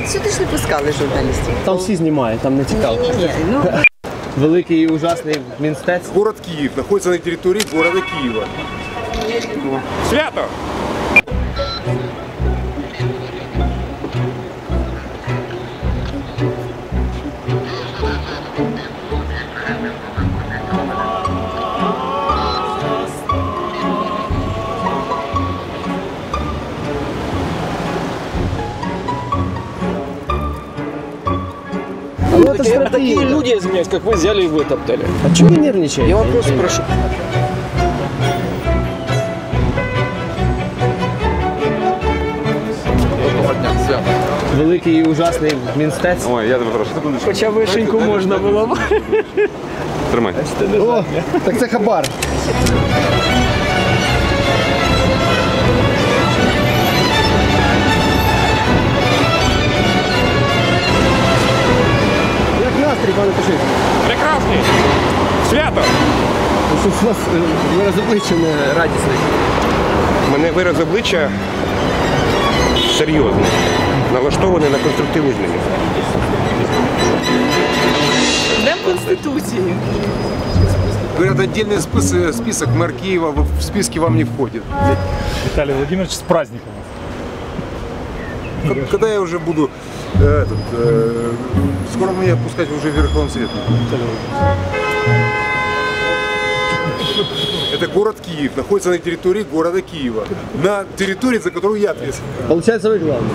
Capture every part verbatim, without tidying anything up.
Сюди ж не пускали журналістів. Там всі знімають, там не цікаво. Ні-ні-ні. Ну, Великий і ужасний Мінстець. Город Киев находится на территории города Киева. Свято! Ну, это Такие, а такие стратегия. люди, извиняюсь, как вы, взяли и вытоптали. А чего вы нервничаете? Я вам просто прошу. Великий і ужасний Мінстець. Ой, я тебе прошу. Секундочку. Хоча вишеньку можна було б. Тримай. О, так це хабар. Як настрій, пане Пашик? Прекрасний! Свято! Щось у вас е, вираз обличчя не радісний. У мене вираз обличчя серйозний, налаштований на конструктивні зміни. Днем Конституції. Говорят, отдельный список, список мэр Киева в списке вам не входит. Виталий Владимирович, с праздником! К- Когда я уже буду э, этот, э, скоро меня пускать уже в Верховный Совет. Это город Киев, находится на территории города Киева. На территории, за которую я ответственен. Получається, ви главний.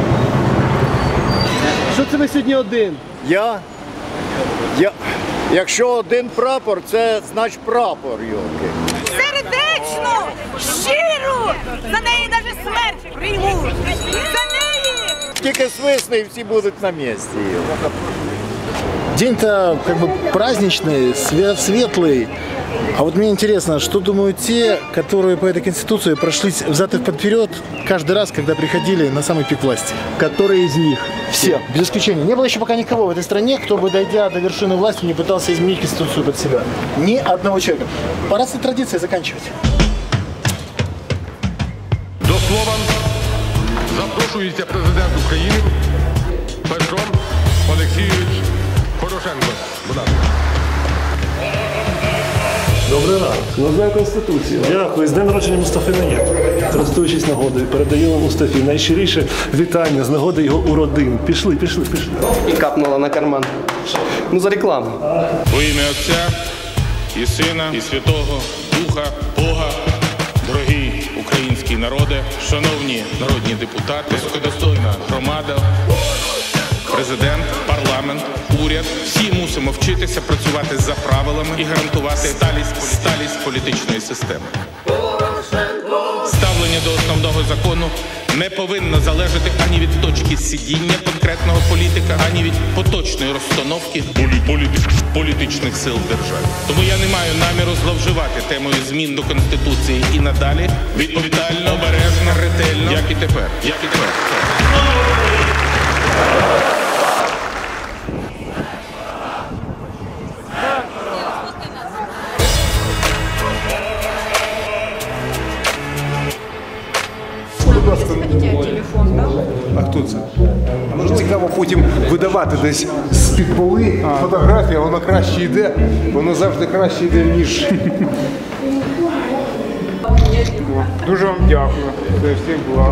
Що це ви сьогодні один? Я? Я? Якщо один прапор, це значить прапор, йолки. Сердечно, щиро, за неї навіть смерть прийму. За неї! Тільки свисне і всі будуть на місці. йолки. День-то как бы праздничный, све- светлый. А вот мне интересно, что думают те, которые по этой конституции прошлись взад и вперед каждый раз, когда приходили на самый пик власти? Который из них? Все, без исключения. Не было еще пока никого в этой стране, кто бы, дойдя до вершины власти, не пытался изменить конституцию под себя. Ни одного человека. Пора с этой традицией заканчивать. До слова запрошується президент України Петро Олексійович Порошенко. Будь ласка. Добрий ранок. Ну, знаю Конституцію. Дякую. З днем народження Мустафи Наєма. Користуючись нагодою, передаю Мустафі найщиріше вітання з нагоди його уродин. Пішли, пішли, пішли. І капнула на карман. Ну, за рекламу. Во ім'я Отця і Сина, і Святого Духа, Бога, дорогі українські народи, шановні народні депутати, високодостойна громада, президент, парламент, уряд. Всі мусимо вчитися працювати за правилами і гарантувати сталість, сталість політичної системи. Ставлення до основного закону не повинно залежати ані від точки сидіння конкретного політика, ані від поточної розстановки полі- полі- політичних сил в державі. Тому я не маю наміру зловживати темою змін до Конституції і надалі відповідально, обережно, ретельно, як і тепер. Як і тепер. А хто це? А може цікаво потім видавати десь з-під поли фотографія, воно краще йде, воно завжди краще йде, ніж. Дуже вам дякую. Це всіх благ.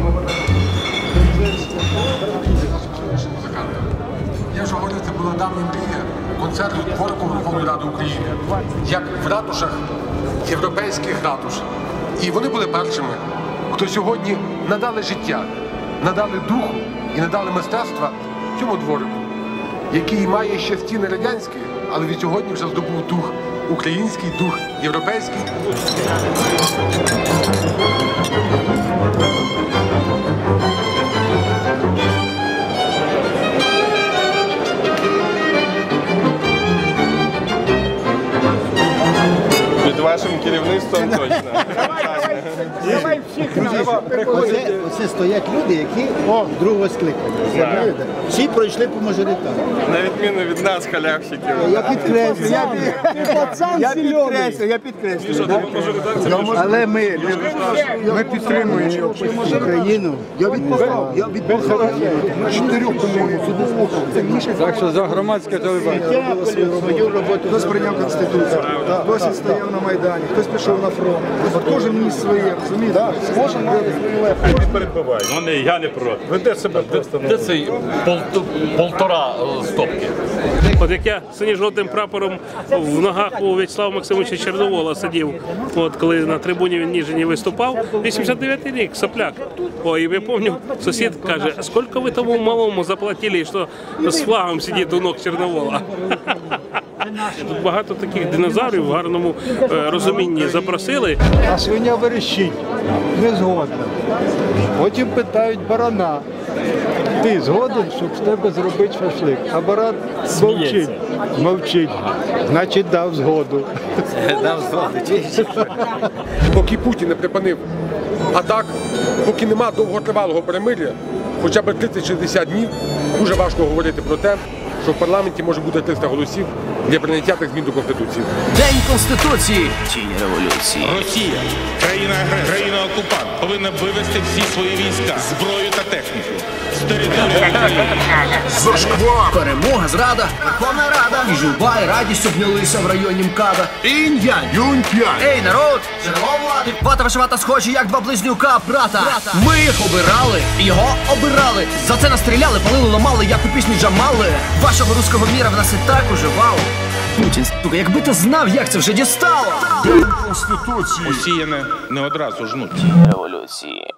Я вже говорив, це була давня мрія концерту дворку Верховної Ради України, як в ратушах, європейських ратуш. І вони були першими, хто сьогодні надали життя, надали духу і надали мистецтва цьому дворику, який має ще стіни радянські, але від сьогодні вже здобув дух український, дух європейський. Під вашим керівництвом точно. Давай всіх Оце, оце стоять люди, які другого скликання. Всі пройшли по мажоритару. На відміну від нас, халявщиків. Я підкреслю, я, я підкреслю, я підкреслю. Але ми, ми підтримуємо Україну. Я відписав, я відписав. Чотирьох, по-моєму, Так що за громадське телебачення. свою роботу. Хтось прийняв Конституцію, хтось стояв на Майдані, хтось пішов на фронт. От кожен міс своє, розумієте? Кожен має свою лепу. Передбиває. Ну, не, я не проти. Веде себе просто. Де цей полтора стопки? От як я синьо-жовтим прапором в ногах у В'ячеслава Максимовича Чорновола сидів, от коли на трибуні в Ніжині виступав, вісімдесят дев'ятий рік, сопляк. О, і я пам'ятаю, сусід каже, а скільки ви тому малому заплатили, що з флагом сидить у ног Чорновола? Тут багато таких динозаврів в гарному е, розумінні запросили. А свиня верещить, не згодна. Потім питають барана. Ти згоден, щоб з тебе зробити шашлик? А баран мовчить. Мовчить. Значить, дав згоду. Дав згоду. Поки Путін не припинив атак, поки нема довготривалого перемир'я, хоча б тридцять-шістдесят днів, дуже важко говорити про те, що в парламенті може бути триста голосів для прийняття тих змін до Конституції. День Конституції чи революції. Росія, країна-агресор, країна-окупант, повинна вивести всі свої війська, зброю та техніку з території України. Перемога, зрада, Верховна Рада, і журба, і радість обнялися в районі МКАДа. Інь-янь, юнь-п'янь. Ей, народ, джерело влади, вата вишивата схожі, як два близнюка, брата. Ми їх обирали, його обирали. За це настріляли, палили, ламали, як у пісні Джамали. Вашого руського міра в нас і так уживало. Путін, сука, якби ти знав, як це вже дістало. Конституції. Осіяне не одразу жнуть. Революції.